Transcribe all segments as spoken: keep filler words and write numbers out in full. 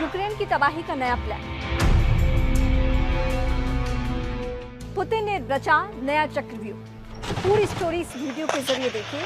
Ukraine की तबाही का नया प्लान। पुतिन ने रचा नया चक्रव्यूह। पूरी स्टोरी इस वीडियो के जरिए देखिए।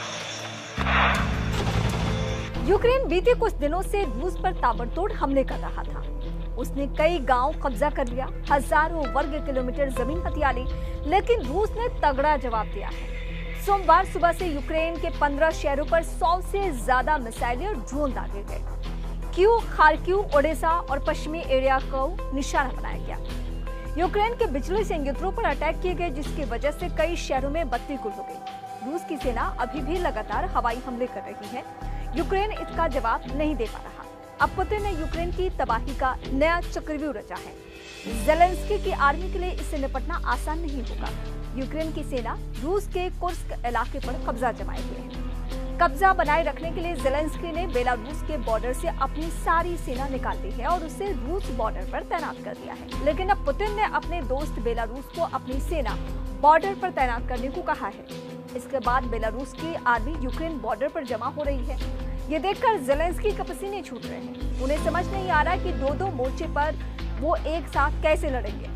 यूक्रेन बीते कुछ दिनों से रूस पर ताबड़तोड़ हमले कर रहा था। उसने कई गांव कब्जा कर लिया, हजारों वर्ग किलोमीटर जमीन हथिया ली, लेकिन रूस ने तगड़ा जवाब दिया है। सोमवार सुबह से यूक्रेन के पंद्रह शहरों पर सौ से ज्यादा मिसाइलें और ड्रोन दागे गए। कीव, खार्किव, ओडेसा और पश्चिमी एरिया को निशाना बनाया गया। यूक्रेन के बिजली संयंत्रों पर अटैक किए गए, जिसकी वजह से कई शहरों में बत्ती गुल हो गई। रूस की सेना अभी भी लगातार हवाई हमले कर रही है। यूक्रेन इसका जवाब नहीं दे पा रहा। अब पुतिन ने यूक्रेन की तबाही का नया चक्रव्यूह रचा है। ज़ेलेंस्की की आर्मी के लिए इससे निपटना आसान नहीं होगा। यूक्रेन की सेना रूस के कुर्स्क इलाके पर कब्जा जमाए हुए है। कब्जा बनाए रखने के लिए ज़ेलेंस्की ने बेलारूस के बॉर्डर से अपनी सारी सेना निकाल दी है और उसे रूस बॉर्डर पर तैनात कर दिया है। लेकिन अब पुतिन ने अपने दोस्त बेलारूस को अपनी सेना बॉर्डर पर तैनात करने को कहा है। इसके बाद बेलारूस की आर्मी यूक्रेन बॉर्डर पर जमा हो रही है। ये देखकर ज़ेलेंस्की के पसीने छूट रहे हैं। उन्हें समझ नहीं आ रहा कि दो दो मोर्चे पर वो एक साथ कैसे लड़ेंगे।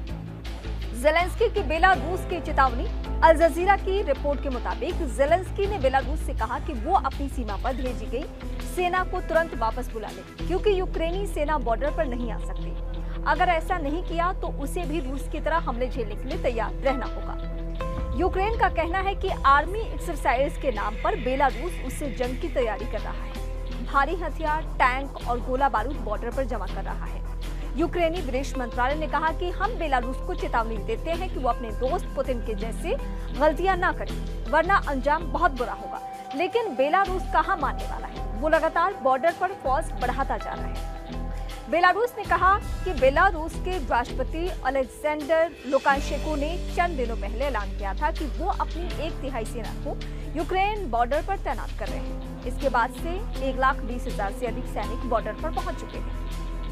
ज़ेलेंस्की की बेलारूस की चेतावनी। अल जजीरा की रिपोर्ट के मुताबिक ज़ेलेंस्की ने बेलारूस से कहा कि वो अपनी सीमा पर भेजी गई सेना को तुरंत वापस बुला ले, क्योंकि यूक्रेनी सेना बॉर्डर पर नहीं आ सकती। अगर ऐसा नहीं किया तो उसे भी रूस की तरह हमले झेलने के लिए तैयार रहना होगा। यूक्रेन का कहना है कि आर्मी एक्सरसाइज के नाम पर बेलारूस उससे जंग की तैयारी कर रहा है। भारी हथियार, टैंक और गोला बारूद बॉर्डर पर जमा कर रहा है। यूक्रेनी विदेश मंत्रालय ने कहा कि हम बेलारूस को चेतावनी देते हैं कि वो अपने दोस्त पुतिन के जैसे गलतियां ना करें, वरना अंजाम बहुत बुरा होगा। लेकिन बेलारूस कहां मानने वाला है? वो लगातार बॉर्डर पर फोर्स बढ़ाता जा रहा है। बेलारूस ने कहा कि बेलारूस के राष्ट्रपति अलेक्जेंडर लुकाशेंको ने चंद दिनों पहले ऐलान किया था कि वो अपनी एक तिहाई सेना को यूक्रेन बॉर्डर पर तैनात कर रहे हैं। इसके बाद से एक लाख बीस हजार से अधिक सैनिक बॉर्डर पर पहुंच चुके हैं।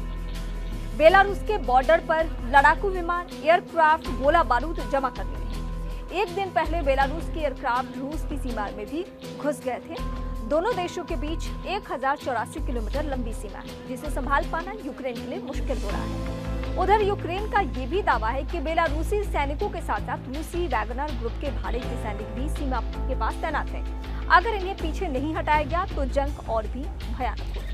बेलारूस के बॉर्डर पर लड़ाकू विमान, एयरक्राफ्ट, गोला बारूद जमा कर दिए हैं। एक दिन पहले बेलारूस के एयरक्राफ्ट रूस की सीमा में भी घुस गए थे। दोनों देशों के बीच एक हजार चौरासी किलोमीटर लंबी सीमा है, जिसे संभाल पाना यूक्रेन के लिए मुश्किल हो रहा है। उधर यूक्रेन का ये भी दावा है कि बेलारूसी सैनिकों के साथ साथ रूसी वैगनर ग्रुप के भाड़े के सैनिक भी सीमा के पास तैनात हैं। अगर इन्हें पीछे नहीं हटाया गया तो जंग और भी भयानक होगी।